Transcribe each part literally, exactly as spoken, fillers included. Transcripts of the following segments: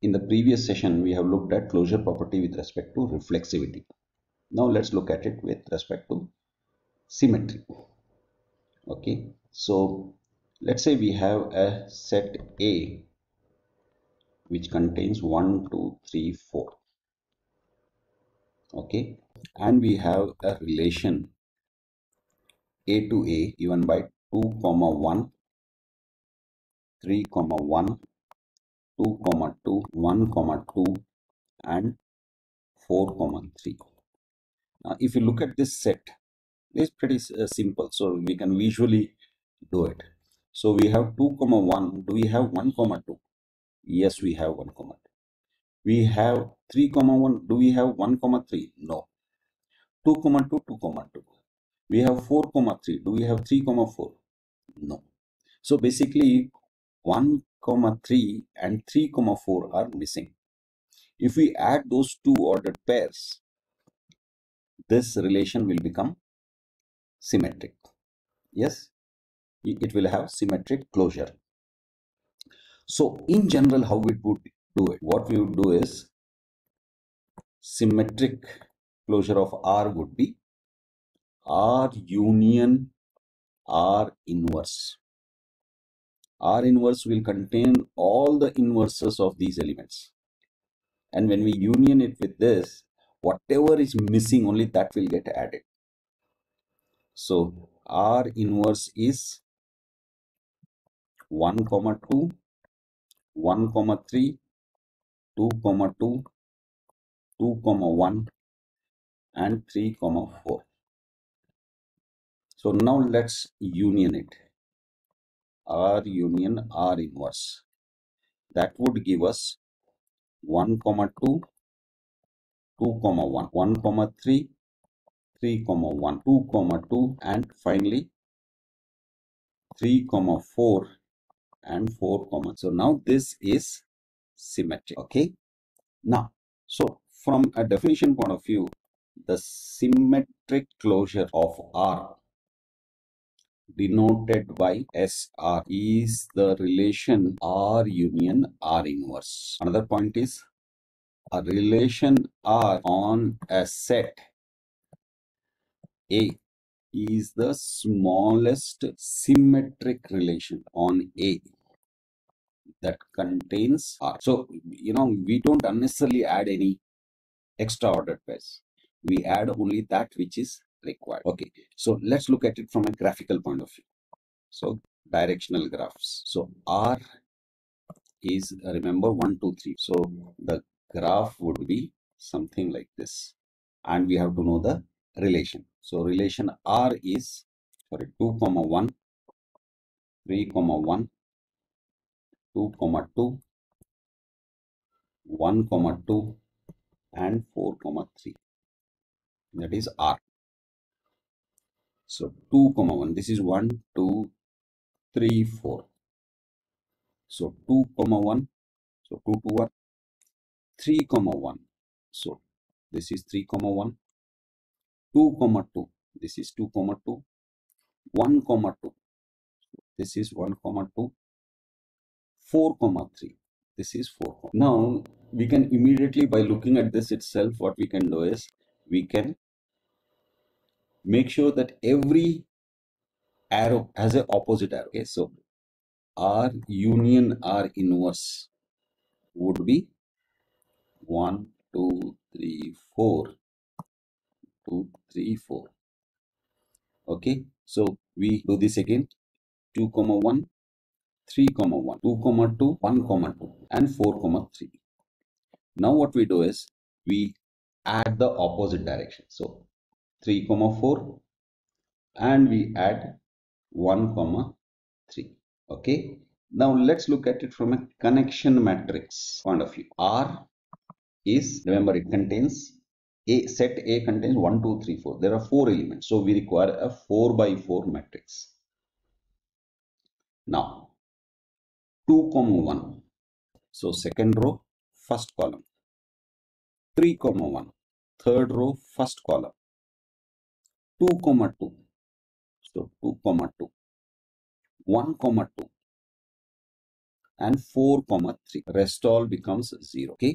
In the previous session, we have looked at closure property with respect to reflexivity. Now let's look at it with respect to symmetry. Okay, so let's say we have a set A which contains one, two, three, four. Okay, and we have a relation A to A given by two comma one, three comma one, two comma two, one comma two, and four comma three. Now, if you look at this set, it's pretty uh, simple, so we can visually do it. So we have two comma one. Do we have one comma two? Yes, we have one comma two. We have three comma one. Do we have one comma three? No. two comma two, two comma two. We have four comma three. Do we have three comma four? No. So basically one comma three and three comma four are missing. If we add those two ordered pairs, this relation will become symmetric. Yes, it will have symmetric closure. So in general, how we would do it? What we would do is symmetric closure of R would be R union R inverse. R inverse will contain all the inverses of these elements. And when we union it with this, whatever is missing, only that will get added. So R inverse is one comma two, one comma three, two comma two, two comma one, and three comma four. So now let's union it. R union R inverse. That would give us one comma two, two comma one, one comma three, three comma one, two comma two, and finally three comma four and four comma. So now this is symmetric. Okay. Now, so from a definition point of view, the symmetric closure of R denoted by S R is the relation R union R inverse. Another point is a relation R on a set A is the smallest symmetric relation on A that contains R. So, you know, we don't unnecessarily add any extra ordered pairs. We add only that which is required. Okay, so let's look at it from a graphical point of view. So directional graphs. So R is, remember, one, two, three. So the graph would be something like this. And we have to know the relation. So relation R is, sorry, two comma one, three comma one, two comma two, one comma two, and four comma three. That is R. So two comma one. This is one, two, three, four. So two comma one. So two to one. three comma one. So this is three comma one. two comma two. This is two comma two. one comma two. This is one comma two. four comma three. This is four. Now we can immediately, by looking at this itself, what we can do is we can make sure that every arrow has an opposite arrow. Okay, so R union R inverse would be one, two, three, four, two, three, four. Okay, so we do this again. two comma one, three comma one, two comma two, one comma two, and four comma three. Now what we do is we add the opposite direction. So three comma four, and we add one comma three. Okay, now let's look at it from a connection matrix point of view. R is, remember, it contains a set A contains one, two, three, four. There are four elements, so we require a four by four matrix. Now two comma one, so second row first column. three comma one, third row first column. two comma two, so two comma two, one comma two, and four comma three. Rest all becomes zero. Okay.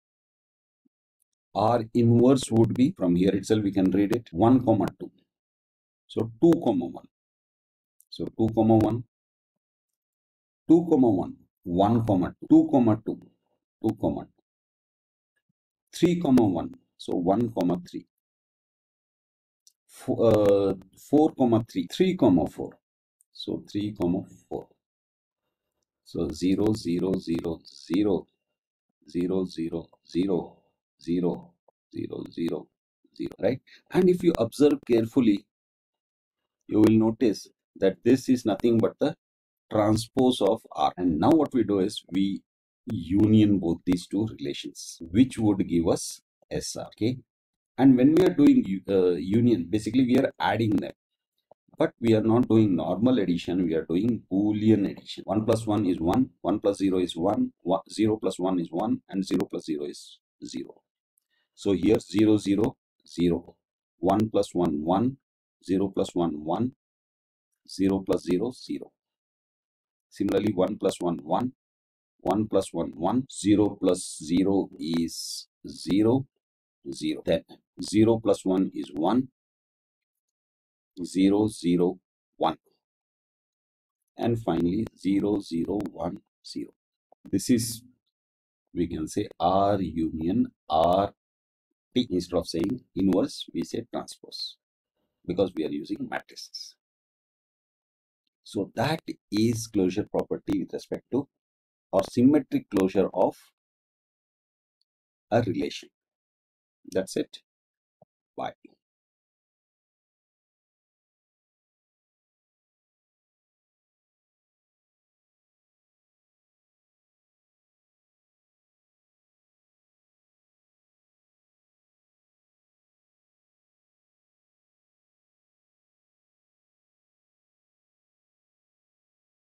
Our inverse would be, from here itself we can read it, one comma two. So two comma one. So two comma one, two comma one, one comma two, two comma two, two comma two, three comma one. So one comma three. Four, uh, four comma three, three comma four. So three comma four. So zero zero zero zero zero zero zero zero zero zero zero, right? And if you observe carefully, you will notice that this is nothing but the transpose of R. And now what we do is we union both these two relations, which would give us S R. Okay. And when we are doing uh, union, basically we are adding them. But we are not doing normal addition, we are doing Boolean addition. one plus one is one, one plus zero is one, one, zero plus one is one, and zero plus zero is zero. So here zero, zero, zero, one plus one, one, zero plus one, one, zero plus zero, zero. Similarly, one plus one, one, one plus one, one, zero plus zero is zero, zero. Then zero plus one is one, zero, zero, one. And finally zero, zero, one, zero. This is, we can say, R union R T. Instead of saying inverse, we say transpose, because we are using matrices. So that is closure property with respect to, or symmetric closure of, a relation. That's it. Bye.